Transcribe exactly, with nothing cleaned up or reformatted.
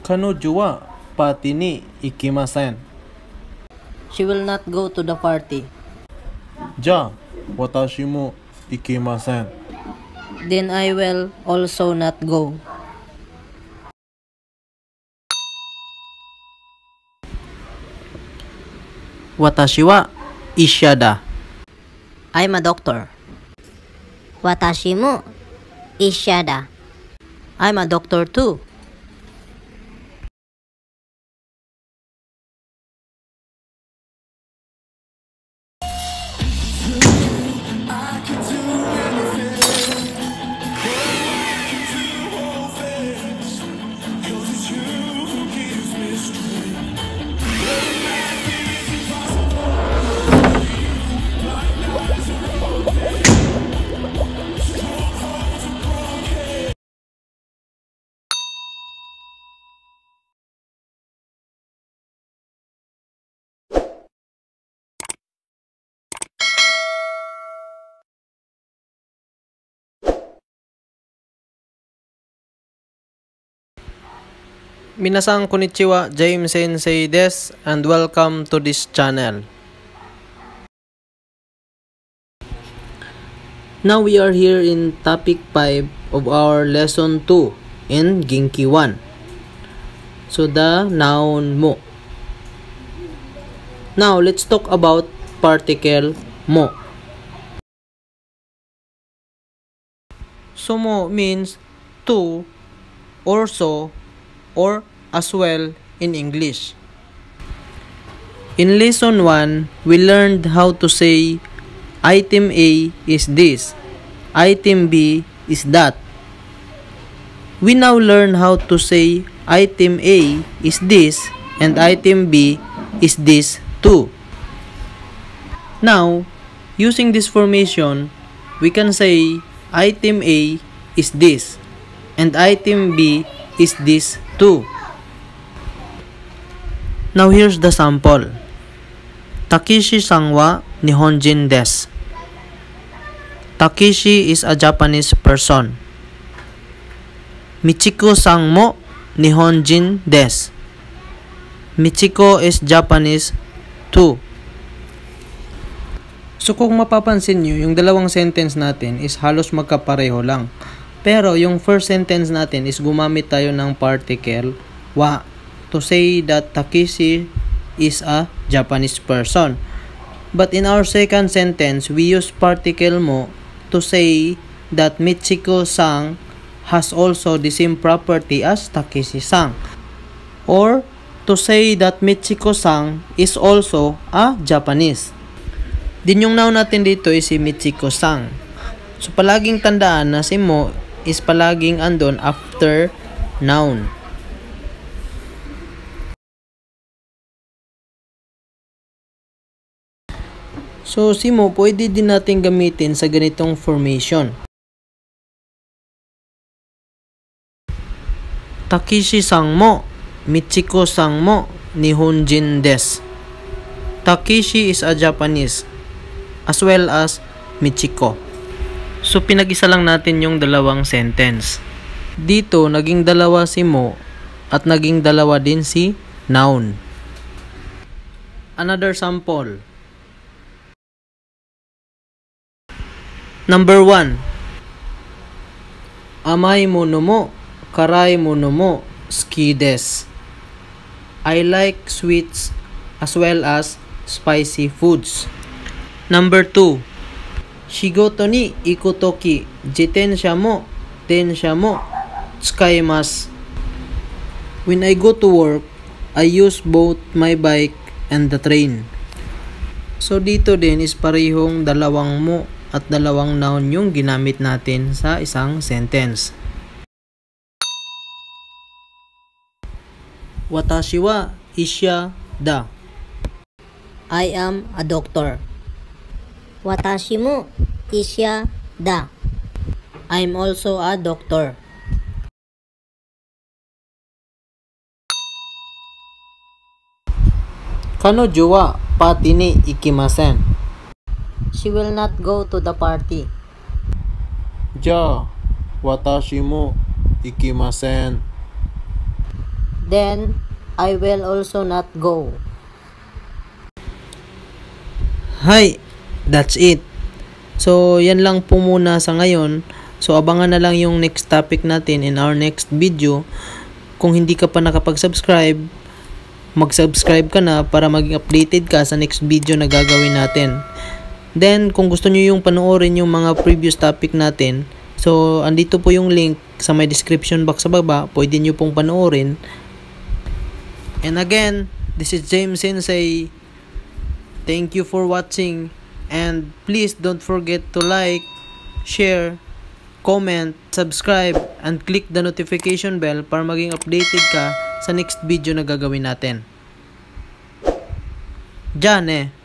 Kanojo wa party ni ikimasen. She will not go to the party. Ja, watashi mo ikimasen. Then I will also not go. Watashi wa isha da. I'm a doctor. Watashi mo isha da. I'm a doctor too. Minasan konnichiwa, James Sensei des, and welcome to this channel. Now we are here in topic five of our lesson two in Genki one. So the noun mo. Now let's talk about particle mo. So mo means to or so or as well in English. In lesson one, we learned how to say item A is this, item B is that. We now learn how to say item A is this and item B is this too. Now, using this formation, we can say item A is this and item B is this too. Now here's the sample. Takeshi-san wa Nihonjin desu. Takeshi is a Japanese person. Michiko-san mo Nihonjin desu. Michiko is Japanese too. So kung mapapansin nyo, yung dalawang sentence natin is halos magkapareho lang. Pero yung first sentence natin is gumamit tayo ng particle wa to say that Takeshi is a Japanese person. But in our second sentence, we use particle mo to say that Michiko-san has also the same property as Takeshi-san. Or to say that Michiko-san is also a Japanese. Din yung noun natin dito is si Michiko-san. So palaging tandaan na si mo is palaging andon after noun. So si mo pwede din natin gamitin sa ganitong formation. Takeshi-san mo Michiko-san mo Nihonjin desu. Takeshi is a Japanese as well as Michiko. So pinag-isa lang natin yung dalawang sentence. Dito naging dalawa si mo at naging dalawa din si noun. Another sample. Number one. Amai mono mo karai mono mo suki desu. I like sweets as well as spicy foods. Number two. Shigoto ni iku toki jitensha mo densha mo tsukaimasu. When I go to work, I use both my bike and the train. So dito din is parehong dalawang mo at dalawang noun yung ginamit natin sa isang sentence. Watashi wa isha da. I am a doctor. Watashi mo isha da. I'm also a doctor. Kanojo wa party ni ikimasen. She will not go to the party. Ja, watashi mo ikimasen. then I will also not go. Hi, that's it. So, yan lang po muna sa ngayon. So, abangan na lang yung next topic natin in our next video. Kung hindi ka pa nakapag-subscribe, mag-subscribe ka na para maging updated ka sa next video na gagawin natin. Then, kung gusto nyo yung panoorin yung mga previous topic natin, so, andito po yung link sa may description box sa baba. Pwede nyo pong panoorin. And again, this is James Sensei. Thank you for watching. And please don't forget to like, share, comment, subscribe, and click the notification bell para maging updated ka sa next video na gagawin natin. Diyan eh.